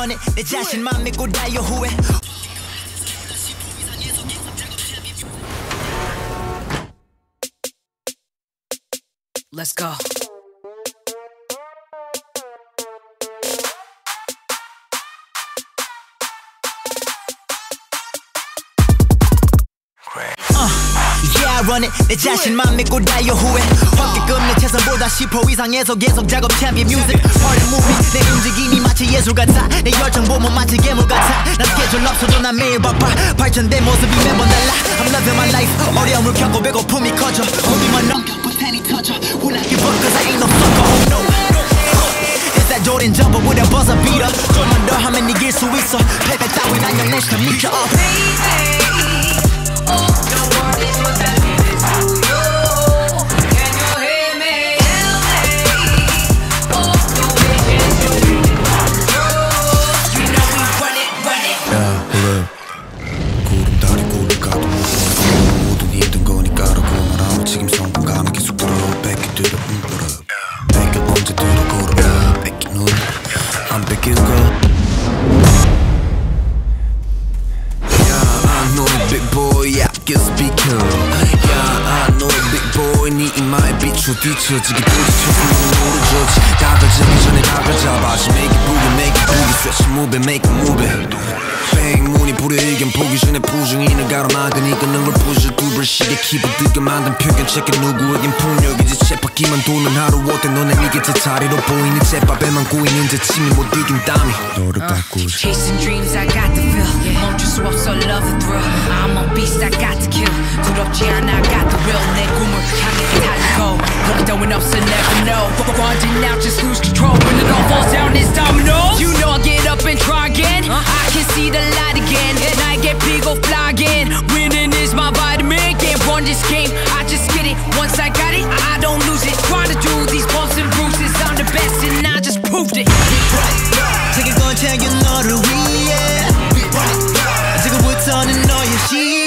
run it 내 자신만 믿고 다요 후회 Let's go. Yeah, I run it 내 자신만 믿고 다요 후회 황금금 내 최선보다 10% 이상에서 계속 작업 champion music Part of movie 내 움직임이 마치 예술 같아 내 열정 보면 마치 괴물 같아 난 스케줄 없어도 난 매일 바빠 발전된 모습이 매번 달라 I'm loving my life 어려움을 겪고 배고픔이 커져 고비만 넘겨 부탄이 터져 Will I give up cause I ain't no sucker oh no It's that Jordan jumper with a buzzer beater 좀만 더 하면 이길 수 있어 패배 따윈 안녕 내 시간 미쳐 Baby, oh, don't worry, cause I give it to you. Can you hear me? Tell me, oh, the way that you do it. You know we run it, run it. 야, 그래. 구름다리 구름 가도 모든 힘든 거니까라고 말하고 지금 성공가는 계속 들어 뺏기 들어 물어 뺏겨 언제 들어 걸어 뺏기 눈 안 뺏길 거 Big boy, yeah, just be cool. Yeah, I know it, big boy. 네 이마에 비추 뒤처지게 부딪혀 부는 모르겠지. 다가지기 전에 다가잡아지. Make it boogie, switch, move it, make it move it. Bang, 문이 불의견 보기 전에 부정인을 가로막으니까 넌 걸 부셔 두 벌씩에 키보드가 만든 표현 체크 누구에겐 폭력이지 쳇바퀴만 도는 하루 어때 너네 이게 제 자리로 보이는 쳇밥에만 고이는 제 침이 못 이긴 땀이 너를 바꾸자. Chasing dreams, I got the feel. 멈출 수 없어, love the thrill. I'm a beast, I got to kill. 두렵지 않아, I got the real. 내 꿈을 향해 달리고. Look throwing up, so never know. Running out, just lose control. When it all falls down, it's dominoes. You know I get up and try again. I can see the light again. 나에게 피고 fly again. Winning is my vitamin. Can't run this game, I just get it. Once I got it, I don't lose it. Try to do these bumps and bruises. I'm the best and I just proved it. 책을 건 챙겨 너를 위해 지금부터는 너의 시간